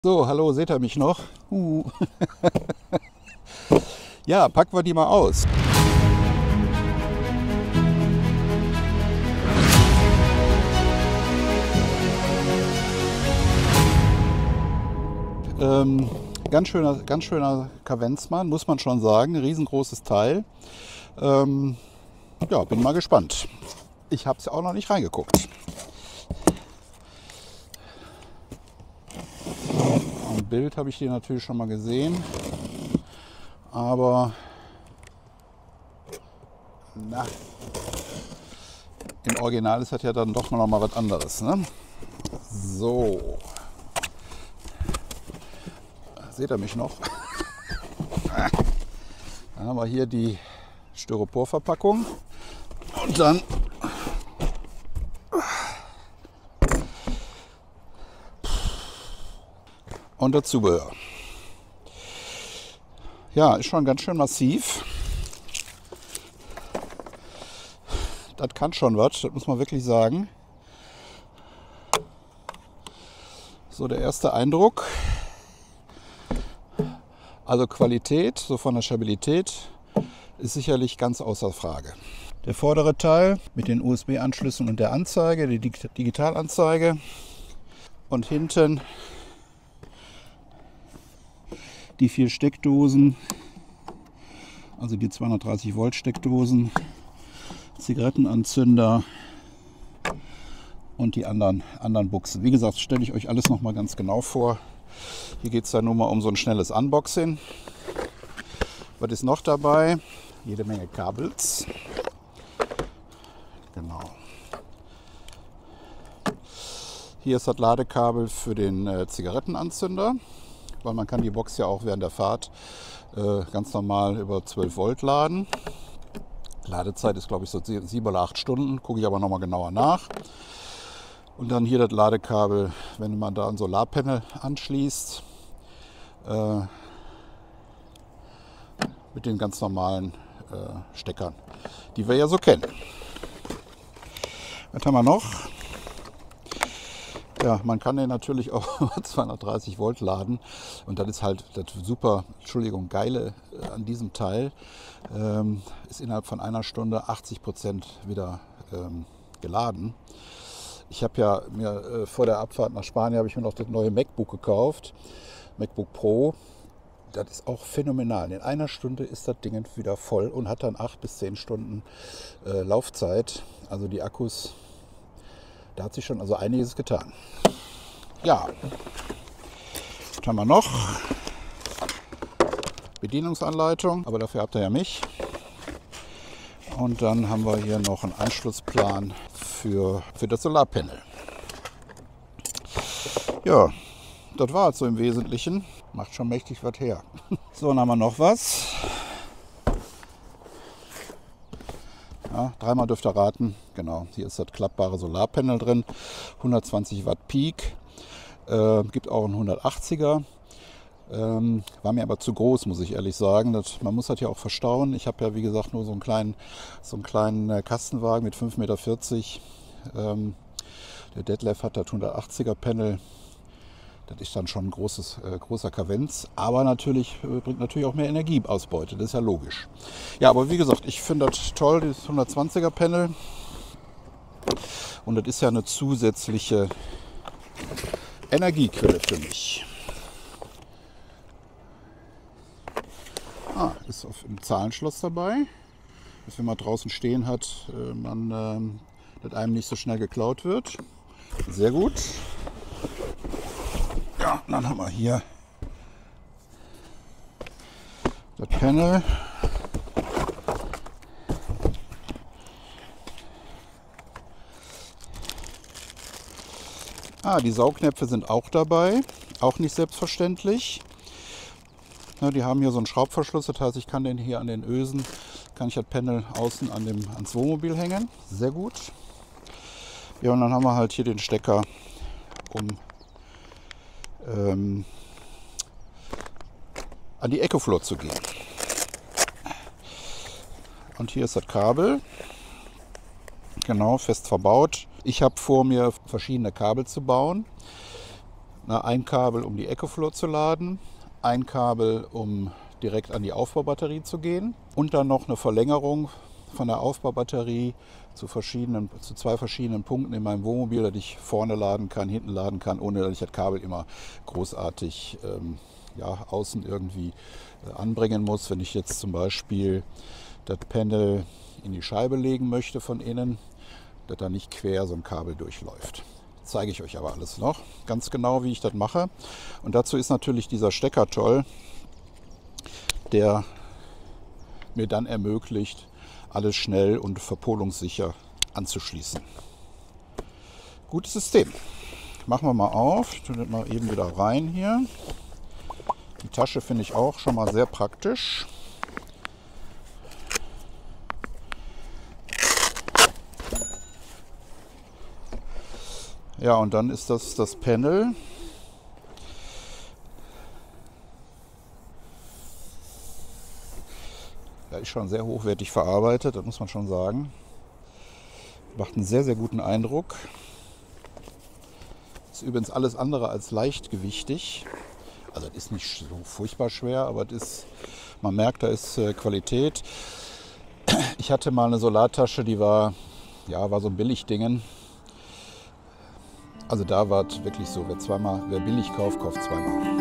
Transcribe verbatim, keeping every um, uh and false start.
So, hallo, seht ihr mich noch? Uh. Ja, packen wir die mal aus. Ähm, ganz schöner, ganz schöner Kavenzmann, muss man schon sagen. Riesengroßes Teil. Ähm, ja, bin mal gespannt. Ich habe es auch noch nicht reingeguckt. Im Bild habe ich den natürlich schon mal gesehen. Aber na, im Original ist das ja dann doch noch mal was anderes. Ne? So. Seht ihr mich noch? Dann haben wir hier die Styroporverpackung und dann und das Zubehör. Ja, ist schon ganz schön massiv. Das kann schon was, das muss man wirklich sagen. So, der erste Eindruck. Also Qualität, so von der Stabilität, ist sicherlich ganz außer Frage. Der vordere Teil mit den U S B-Anschlüssen und der Anzeige, die Digitalanzeige. Und hinten die vier Steckdosen, also die zweihundertdreißig Volt Steckdosen, Zigarettenanzünder und die anderen, anderen Buchsen. Wie gesagt, stelle ich euch alles noch mal ganz genau vor. Hier geht es dann nur mal um so ein schnelles Unboxing. Was ist noch dabei? Jede Menge Kabels. Genau. Hier ist das Ladekabel für den äh, Zigarettenanzünder, weil man kann die Box ja auch während der Fahrt äh, ganz normal über zwölf Volt laden. Ladezeit ist, glaube ich, so sieben oder acht Stunden, gucke ich aber noch mal genauer nach. Und dann hier das Ladekabel, wenn man da ein Solarpanel anschließt, äh, mit den ganz normalen äh, Steckern, die wir ja so kennen. Was haben wir noch? Ja, man kann den natürlich auch zweihundertdreißig Volt laden und das ist halt das super, Entschuldigung, geile an diesem Teil, ähm, ist innerhalb von einer Stunde achtzig Prozent wieder ähm, geladen. Ich habe ja mir äh, vor der Abfahrt nach Spanien habe ich mir noch das neue MacBook gekauft, MacBook Pro. Das ist auch phänomenal. In einer Stunde ist das Ding wieder voll und hat dann acht bis zehn Stunden äh, Laufzeit. Also die Akkus, da hat sich schon also einiges getan. Ja, was haben wir noch? Bedienungsanleitung, aber dafür habt ihr ja mich. Und dann haben wir hier noch einen Anschlussplan für, für das Solarpanel. Ja, das war es so im Wesentlichen. Macht schon mächtig was her. So, dann haben wir noch was. Ja, dreimal dürft ihr raten. Genau, hier ist das klappbare Solarpanel drin. hundertzwanzig Watt Peak. Äh, gibt auch einen hundertachtziger. Ähm, war mir aber zu groß, muss ich ehrlich sagen. Das, man muss das ja auch verstauen. Ich habe ja, wie gesagt, nur so einen kleinen, so einen kleinen äh, Kastenwagen mit fünf Meter vierzig. Ähm, der Detlef hat das hundertachtziger Panel. Das ist dann schon ein großes, äh, großer Kavenz. Aber natürlich äh, bringt natürlich auch mehr Energieausbeute. Das ist ja logisch. Ja, aber wie gesagt, ich finde das toll, das hundertzwanziger Panel. Und das ist ja eine zusätzliche Energiequelle für mich. Ah, ist auf dem Zahlenschloss dabei, dass wenn man draußen stehen hat, man ähm, dass einem nicht so schnell geklaut wird. Sehr gut. Ja, dann haben wir hier das Panel. Ah, die Saugnäpfe sind auch dabei, auch nicht selbstverständlich. Ja, die haben hier so einen Schraubverschluss, das heißt, ich kann den hier an den Ösen, kann ich das Panel außen an dem, ans Wohnmobil hängen. Sehr gut. Ja, und dann haben wir halt hier den Stecker, um ähm, an die EcoFloat zu gehen. Und hier ist das Kabel, genau, fest verbaut. Ich habe vor, mir verschiedene Kabel zu bauen. Na, ein Kabel, um die EcoFlow zu laden, ein Kabel, um direkt an die Aufbaubatterie zu gehen und dann noch eine Verlängerung von der Aufbaubatterie zu, verschiedenen, zu zwei verschiedenen Punkten in meinem Wohnmobil, dass ich vorne laden kann, hinten laden kann, ohne dass ich das Kabel immer großartig ähm, ja, außen irgendwie äh, anbringen muss. Wenn ich jetzt zum Beispiel das Panel in die Scheibe legen möchte von innen, dass da nicht quer so ein Kabel durchläuft. Zeige ich euch aber alles noch, ganz genau, wie ich das mache. Und dazu ist natürlich dieser Stecker toll, der mir dann ermöglicht, alles schnell und verpolungssicher anzuschließen. Gutes System. Machen wir mal auf, ich tue das mal eben wieder rein hier. Die Tasche finde ich auch schon mal sehr praktisch. Ja, und dann ist das das Panel. Ja, ist schon sehr hochwertig verarbeitet, das muss man schon sagen. Macht einen sehr, sehr guten Eindruck. Ist übrigens alles andere als leichtgewichtig. Also das ist nicht so furchtbar schwer, aber das ist, man merkt, da ist äh, Qualität. Ich hatte mal eine Solartasche, die war, ja, war so ein Billigdingen. Also da war es wirklich so, wer zweimal, wer billig kauft, kauft zweimal.